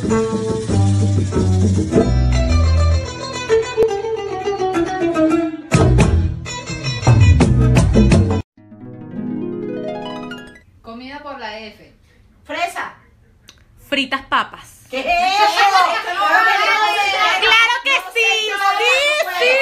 Comida por la F. Fresa. Fritas papas. ¿Qué es eso? ¡Claro que sí! ¡Sí!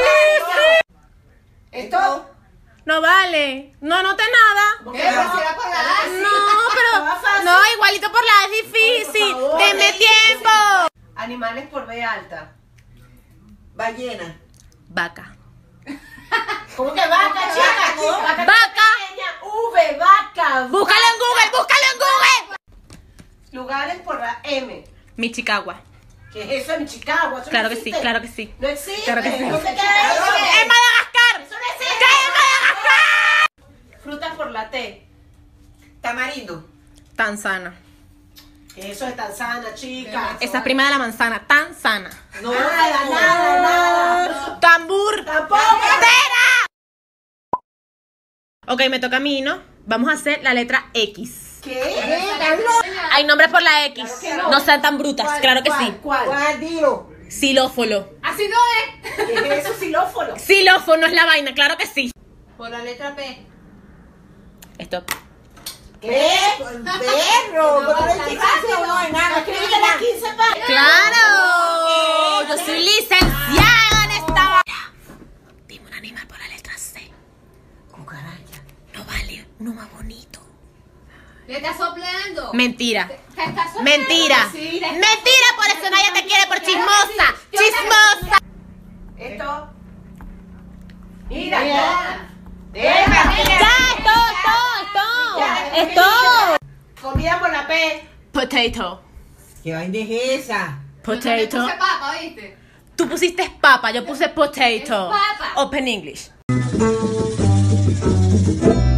Esto. No vale. No anoté nada. ¿Qué? Pero si era por la A. No, pero... No, igualito por la A es difícil. Por favor, ¡Denme tiempo! Animales por B alta. Ballena. Vaca. ¿Cómo que vaca, chica? Vaca. V, vaca. ¡Búscalo en Google! ¡Búscalo en Google! Lugares por la M. Michicagua. ¿Qué es eso en Chicago? ¿Eso no Claro que sí, existe? claro que sí. No existe. Claro que sí. No sé qué es eso. ¡En Madagascar! Eso no existe. ¿Qué es Madagascar? Frutas por la T. Tamarindo. Tan ¿Qué es eso de tan sana, chica? Esa es prima de la manzana. Tan sana. No, Nada. Tambur. Tampoco. ¡Espera! Ok, me toca a mí, ¿no? Vamos a hacer la letra X. ¿Qué? Hay nombres por la X. Claro que no. No sean tan brutas. ¿Cuál, Claro que cuál, sí. ¿Cuál? ¿Cuál? Dilo. Xilófono. Así no es. ¿Qué es eso, xilófono? Xilófono es la vaina, claro que sí. Por la letra P. Stop. ¿Qué? Perro. No, Pero tan el rápido. no es nada. Escríbete las 15 páginas. ¡Claro! Yo soy licenciada en esta vaina. Dime un animal por la letra C. Cucaracha. No vale, uno más bonito. Le estás soplando. Mentira. Te estás soplando. Mentira. Sí, le estás Mentira, por eso nadie te quiere, por chismosa. Chismosa. Esto. Mira, Mira. ya. Ya, esto. Comida por la P. Potato. ¿Qué vaina es esa? Yo también Potato. puse papa, ¿viste? Tú pusiste papa, yo puse potato. Es papa. Open English.